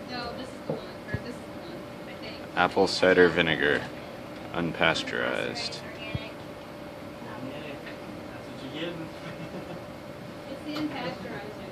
No, this is the one. Or this is the one, I think. Apple cider vinegar, unpasteurized. Organic. That's what you're getting. It's the unpasteurized